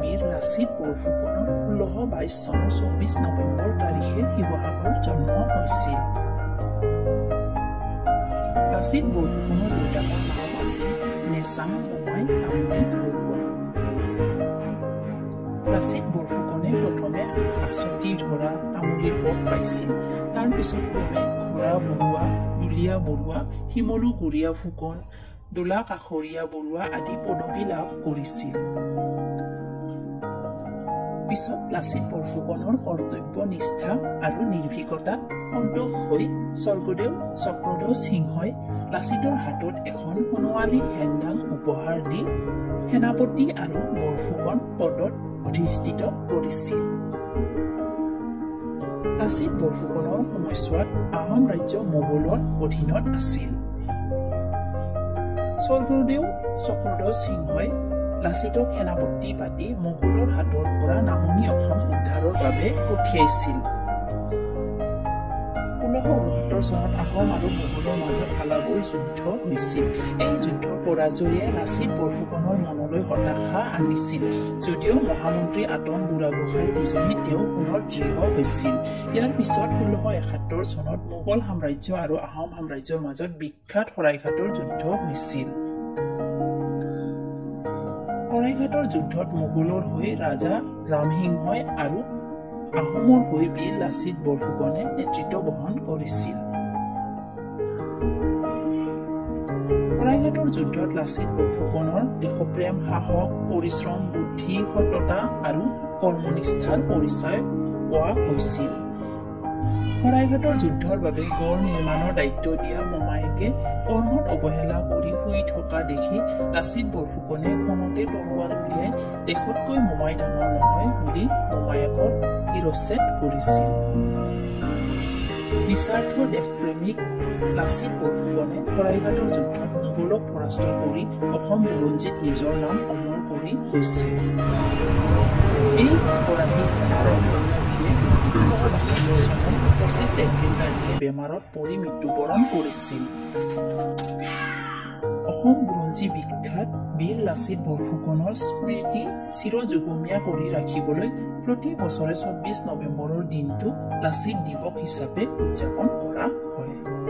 বীৰ লাচিত বৰফুকনৰ 1622 চনৰ 24 নৱেম্বৰ তাৰিখে শিৱসাগৰত জন্ম হৈছিল। লাচিত বৰফুকনৰ দেউতাকৰ নাম আছিল নেচাং মোমাই তামুলী বৰুৱা। লাচিত বৰফুকনে প্ৰথমে হাচতি ধৰা তামুলীৰ পদ পাইছিল। তাৰ পিছত ক্ৰমে ঘোঁৰা বৰুৱা, দুলীয়া বৰুৱা, শিমলু গুৰিয়া ফুকন, দোলা কাষৰীয়া বৰুৱা আদি পদবী লাভ কৰিছিল। পিছত লাচিত বৰফুকনৰ কৰ্তব্য নিষ্ঠা আৰু নিৰ্ভীকতাত সন্তোষ হৈ স্বৰ্গদেউ চক্ৰধ্বজ সিংহই লাচিতৰ হাতত এখন সোণোৱালী হেংদাং উপহাৰ দি সেনাপতি আৰু বৰফুকন পদত অধিষ্ঠিত কৰিছিল। লাচিত বৰফুকনৰ সময়ছোৱাত আহোম ৰাজ্য মোগলৰ অধীনত আছিল। স্বৰ্গদেউ চক্ৰধ্বজ সিংহই লাচিতক সেনাপতি পাতি মোগলৰ হাতৰ পৰা নামনি অসম উদ্ধাৰৰ বাবে পঠিয়াইছিল। 1669 চনত আহোম আৰু মোগলৰ মাজত আলাবৈ যুদ্ধ হৈছিল। এই যুদ্ধৰ পৰাজয়ে লাচিত বৰফুকনৰ মনলৈ হতাশা আনিছিল। যদিও মহামন্ত্ৰী আটন বুঢ়াগোহাঁইৰ বুজনি তেওঁ পুনৰ দৃঢ় হৈছিল। ইয়াৰ পিছত 1671 চনত মোগল সাম্ৰাজ্য আৰু আহোম সাম্ৰাজ্যৰ মাজত বিখ্যাত শৰাইঘাটৰ যুদ্ধ হৈছিল। শৰাইঘাটৰ যুদ্ধত মোগলৰ হৈ ৰাজা ৰামসিংহই আৰু আহোমৰ হৈ বীৰ লাচিত বৰফুকনে নেতৃত্ব বহন কৰিছিল। শৰাইঘাটৰ যুদ্ধত লাচিত বৰফুকনৰ দেশপ্ৰেম, সাহস, পৰিশ্ৰম, বুদ্ধি, সততা আৰু কৰ্মনিষ্ঠাৰ পৰিচয় পোৱা গৈছিল। শৰাইঘাটৰ যুদ্ধৰ বাবে গড় নিৰ্মাণৰ দায়িত্ব দিয়া মোমায়েকে কৰ্মত অৱহেলা কৰি শুই থকা দেখি লাচিত বৰফুকনে খঙতে তৰোৱাল উলিয়াই দেশতকৈ মোমাই ডাঙৰ নহয় বুলি মোমায়েকৰ শিৰচ্ছেদ কৰিছিল। নিস্বাৰ্থ দেশপ্ৰেমিক লাচিত বৰফুকনে শৰাইঘাটৰ যুদ্ধত মোগলক পৰাস্ত কৰি অসম বুৰঞ্জীত নিজৰ নাম অমৰ কৰি গৈছে। এই গৰাকী অসমীয়া বীৰে 1672 চনৰ 25 এপ্ৰিল তাৰিখে বেমাৰত পৰি মৃত্যুবৰণ কৰিছিল। অসম বুৰঞ্জী বিখ্যাত বীৰ লাচিত বৰফুকনৰ স্মৃতি চিৰযুগমীয়া কৰি ৰাখিবলৈ প্ৰতি বছৰে 24 নৱেম্বৰৰ দিনটো লাচিত দিৱস হিচাপে উদযাপন কৰা হয়।